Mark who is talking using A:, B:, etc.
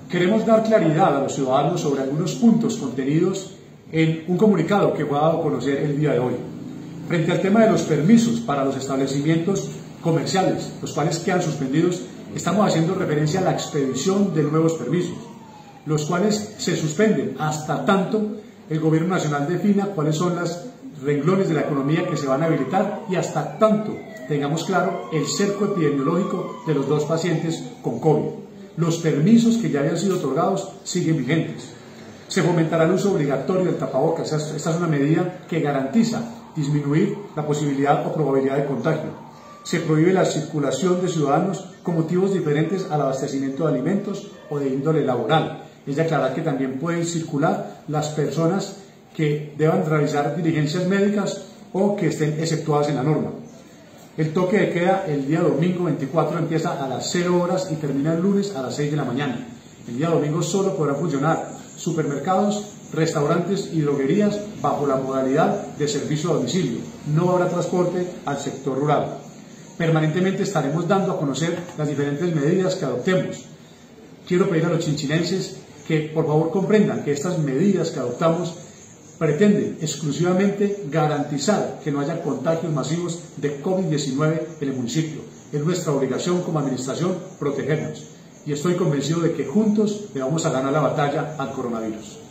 A: Queremos dar claridad a los ciudadanos sobre algunos puntos contenidos en un comunicado que fue dado a conocer el día de hoy. Frente al tema de los permisos para los establecimientos comerciales, los cuales quedan suspendidos, estamos haciendo referencia a la expedición de nuevos permisos, los cuales se suspenden hasta tanto el Gobierno Nacional defina cuáles son los renglones de la economía que se van a habilitar y hasta tanto tengamos claro el cerco epidemiológico de los 2 pacientes con COVID. Los permisos que ya habían sido otorgados siguen vigentes. Se fomentará el uso obligatorio del tapabocas. Esta es una medida que garantiza disminuir la posibilidad o probabilidad de contagio. Se prohíbe la circulación de ciudadanos con motivos diferentes al abastecimiento de alimentos o de índole laboral. Es de aclarar que también pueden circular las personas que deban realizar diligencias médicas o que estén exceptuadas en la norma. El toque de queda el día domingo 24 empieza a las 0 horas y termina el lunes a las 6 de la mañana. El día domingo solo podrán funcionar supermercados, restaurantes y droguerías bajo la modalidad de servicio a domicilio. No habrá transporte al sector rural. Permanentemente estaremos dando a conocer las diferentes medidas que adoptemos. Quiero pedir a los chinchinenses que por favor comprendan que estas medidas que adoptamos pretenden exclusivamente garantizar que no haya contagios masivos de COVID-19 en el municipio. Es nuestra obligación como administración protegernos y estoy convencido de que juntos le vamos a ganar la batalla al coronavirus.